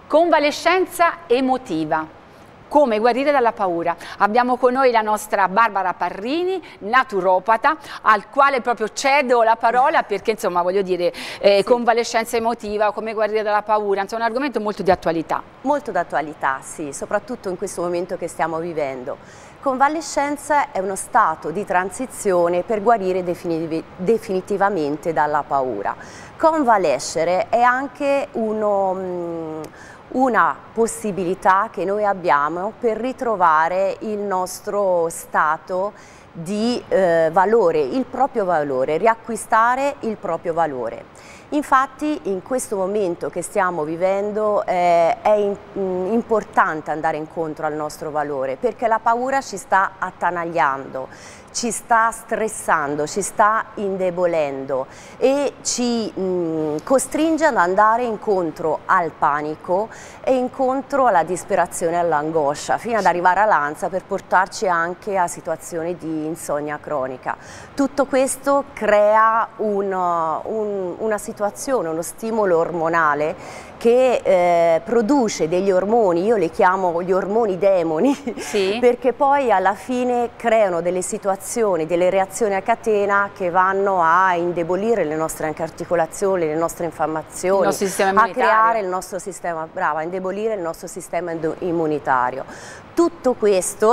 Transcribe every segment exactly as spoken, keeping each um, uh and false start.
Convalescenza emotiva. Come guarire dalla paura? Abbiamo con noi la nostra Barbara Parrini, naturopata, al quale proprio cedo la parola perché insomma voglio dire eh, sì. Convalescenza emotiva, come guarire dalla paura, insomma è un argomento molto di attualità. Molto d'attualità, sì, soprattutto in questo momento che stiamo vivendo. Convalescenza è uno stato di transizione per guarire definitivamente dalla paura. Convalescere è anche uno... Mh, una possibilità che noi abbiamo per ritrovare il nostro stato di eh, valore, il proprio valore, riacquistare il proprio valore. Infatti in questo momento che stiamo vivendo eh, è in, mh, importante andare incontro al nostro valore, perché la paura ci sta attanagliando, ci sta stressando, ci sta indebolendo e ci mh, costringe ad andare incontro al panico e incontro alla disperazione e all'angoscia, fino ad arrivare all'ansia per portarci anche a situazioni di insonnia cronica. Tutto questo crea un, un, una situazione, uno stimolo ormonale che eh, produce degli ormoni, io li chiamo gli ormoni demoni, sì. Perché poi alla fine creano delle situazioni, delle reazioni a catena che vanno a indebolire le nostre anche articolazioni, le nostre infiammazioni, a creare il nostro sistema, brava, a indebolire il nostro sistema immunitario. Tutto questo,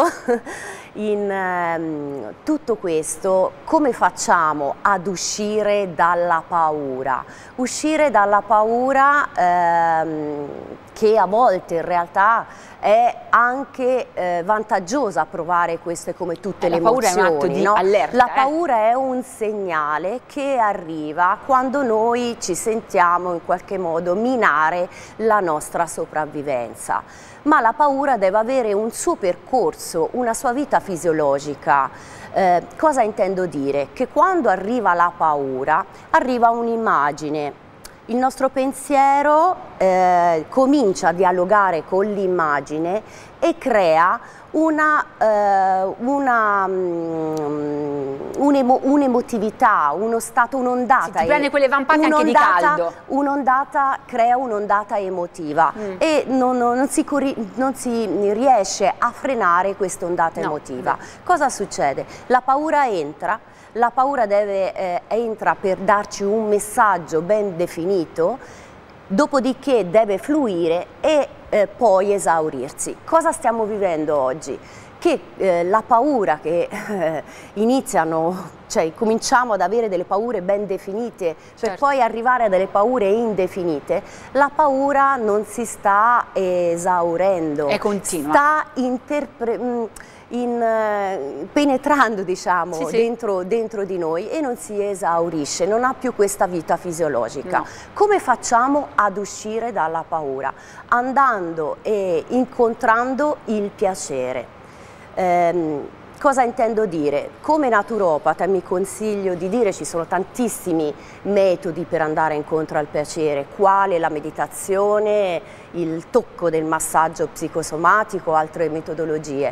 in, ehm, tutto questo come facciamo ad uscire dalla paura? Uscire dalla paura ehm, che a volte in realtà è anche eh, vantaggiosa provare queste come tutte eh, le emozioni. La paura è un atto di no? allerta. La paura eh? è un segnale che arriva quando noi ci sentiamo in qualche modo minare la nostra sopravvivenza. Ma la paura deve avere un suo percorso, una sua vita fisiologica. Eh, cosa intendo dire? Che quando arriva la paura, arriva un'immagine. Il nostro pensiero eh, comincia a dialogare con l'immagine e crea una, eh, una, um, un'emotività, uno stato, un'ondata. Si prende quelle vampate anche di caldo. Un'ondata crea un'ondata emotiva mm. e non, non, si, non si riesce a frenare questa ondata no. emotiva. Cosa succede? La paura entra. La paura deve, eh, entra per darci un messaggio ben definito, dopodiché deve fluire e eh, poi esaurirsi. Cosa stiamo vivendo oggi? Che eh, la paura che eh, iniziano, cioè cominciamo ad avere delle paure ben definite per certo. poi arrivare a delle paure indefinite, la paura non si sta esaurendo, è continua. Sta interpretando. In, uh, penetrando diciamo sì, sì. Dentro, dentro di noi e non si esaurisce, non ha più questa vita fisiologica. No. Come facciamo ad uscire dalla paura? Andando e incontrando il piacere. Um, Cosa intendo dire? Come naturopata mi consiglio di dire, ci sono tantissimi metodi per andare incontro al piacere, quale la meditazione, il tocco del massaggio psicosomatico, altre metodologie,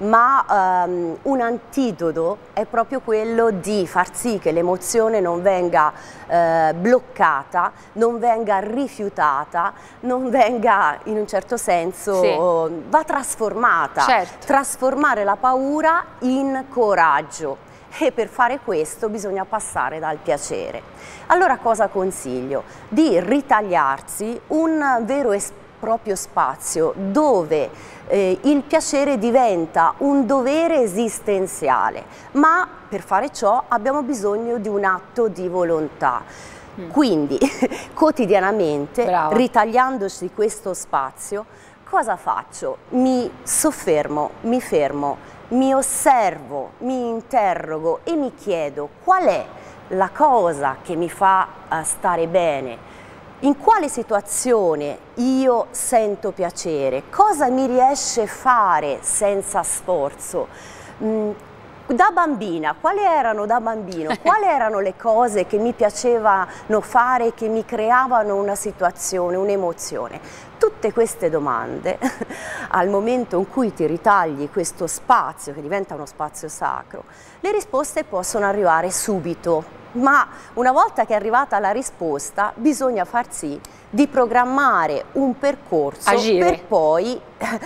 ma um, un antidoto è proprio quello di far sì che l'emozione non venga eh, bloccata, non venga rifiutata, non venga in un certo senso, sì. va trasformata, certo. trasformare la paura in coraggio e per fare questo bisogna passare dal piacere. Allora cosa consiglio? Di ritagliarsi un vero e proprio spazio dove eh, il piacere diventa un dovere esistenziale, ma per fare ciò abbiamo bisogno di un atto di volontà. Mm. Quindi quotidianamente, Brava. ritagliandosi questo spazio, cosa faccio? Mi soffermo, mi fermo, mi osservo, mi interrogo e mi chiedo qual è la cosa che mi fa uh, stare bene, in quale situazione io sento piacere, cosa mi riesce a fare senza sforzo. Mm, da bambina, quali erano da bambino, quali erano le cose che mi piacevano fare, che mi creavano una situazione, un'emozione? Tutte queste domande, al momento in cui ti ritagli questo spazio, che diventa uno spazio sacro, le risposte possono arrivare subito. ma una volta che è arrivata la risposta bisogna far sì di programmare un percorso agire. per poi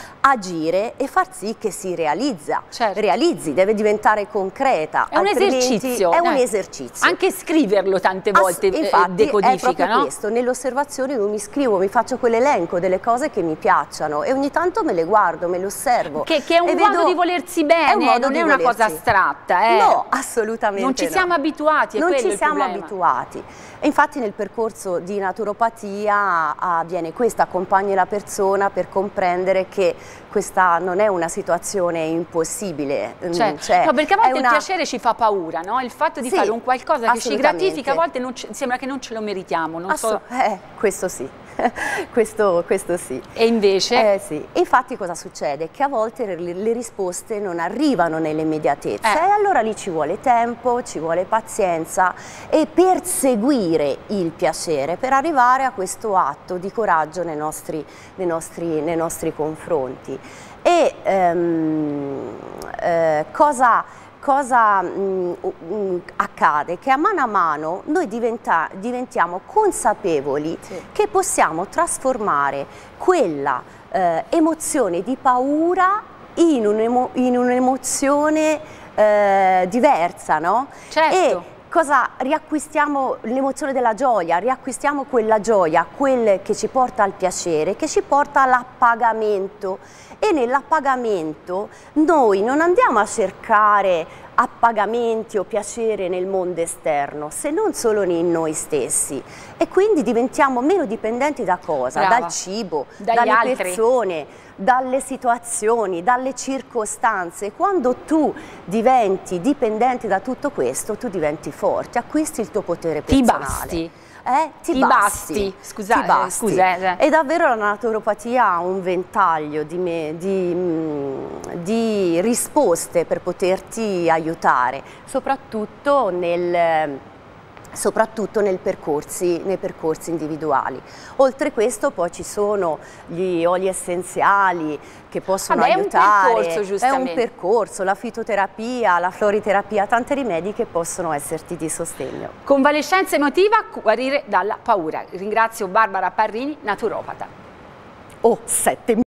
agire e far sì che si realizza, certo. realizzi, deve diventare concreta. È un esercizio. È eh. un esercizio. Anche scriverlo tante volte Ass infatti, eh, decodifica, è proprio no? questo, nelle osservazioni io mi scrivo, mi faccio quell'elenco delle cose che mi piacciono e ogni tanto me le guardo, me le osservo. Che, che è un modo vedo, di volersi bene, è un modo non di è una volersi. cosa astratta. Eh. No, assolutamente non ci no. siamo abituati, è non quello ci il siamo problema. abituati. E infatti nel percorso di naturopatia avviene questo, accompagni la persona per comprendere che questa non è una situazione impossibile. Cioè, cioè, no, perché a volte una... il piacere ci fa paura, no? Il fatto di sì, fare un qualcosa che ci gratifica a volte non ci, sembra che non ce lo meritiamo. Non so... eh, questo sì. questo, questo sì. E invece? Eh, sì. Infatti cosa succede? Che a volte le, le risposte non arrivano nell'immediatezza eh. e allora lì ci vuole tempo, ci vuole pazienza e perseguire il piacere per arrivare a questo atto di coraggio nei nostri, nei nostri, nei nostri confronti. E ehm, eh, cosa... Cosa mh, mh, accade? Che a mano a mano noi diventa, diventiamo consapevoli sì. che possiamo trasformare quella eh, emozione di paura in un'emozione eh, diversa, no? Certo. E cosa riacquistiamo? L'emozione della gioia, riacquistiamo quella gioia, quel che ci porta al piacere, che ci porta all'appagamento. E nell'appagamento noi non andiamo a cercare appagamenti o piacere nel mondo esterno, se non solo in noi stessi, e quindi diventiamo meno dipendenti da cosa? Brava. Dal cibo, Dagli dalle altri. persone, dalle situazioni, dalle circostanze. Quando tu diventi dipendente da tutto questo, tu diventi forte, acquisti il tuo potere personale. Ti basti. Eh, ti, ti basti, basti, Scusa, ti basti. Scusa, E davvero la naturopatia ha un ventaglio di, me, di, mh, di risposte per poterti aiutare, soprattutto nel... soprattutto nel percorsi, nei percorsi individuali. Oltre questo poi ci sono gli oli essenziali che possono Vabbè, aiutare, è un percorso, giustamente. È un percorso, la fitoterapia, la floriterapia, tanti rimedi che possono esserti di sostegno. Convalescenza emotiva, guarire dalla paura. Ringrazio Barbara Parrini, naturopata. Oh, sette